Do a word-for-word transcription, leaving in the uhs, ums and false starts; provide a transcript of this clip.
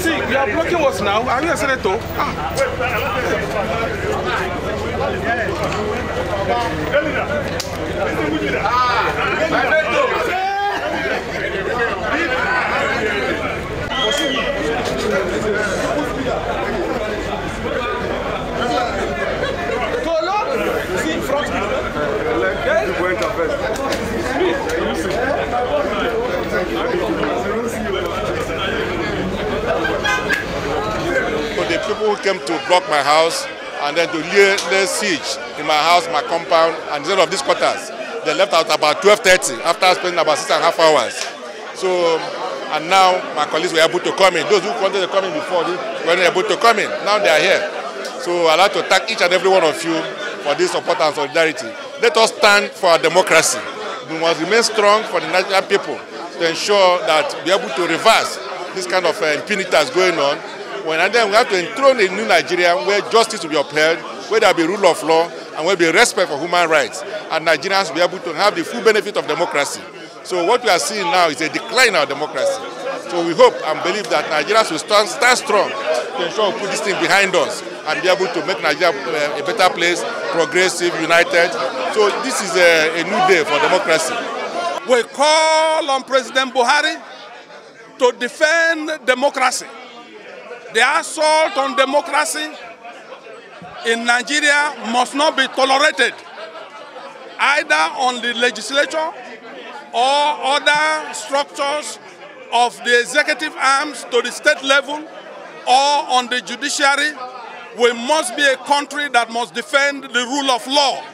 See, you are blocking us now. Are you a senator? Ah. See, front. For the people who came to block my house and then to lay, lay siege in my house, my compound, and instead of these quarters, they left out about twelve thirty after spending about six and a half hours. So, and now my colleagues were able to come in. Those who wanted to come in before were not able to come in. Now they are here. So I'd like to thank each and every one of you for this support and solidarity. Let us stand for our democracy. We must remain strong for the Nigerian people to ensure that we are able to reverse this kind of uh, impunity that's going on. When, and then we have to enthrone a new Nigeria where justice will be upheld, where there will be rule of law, and where there will be respect for human rights. And Nigerians will be able to have the full benefit of democracy. So what we are seeing now is a decline in our democracy. So we hope and believe that Nigerians will stand, stand strong to ensure we put this thing behind us and be able to make Nigeria a better place, progressive, united. So this is a, a new day for democracy. We call on President Buhari to defend democracy. The assault on democracy in Nigeria must not be tolerated, either on the legislature or other structures of the executive arms to the state level or on the judiciary. We must be a country that must defend the rule of law.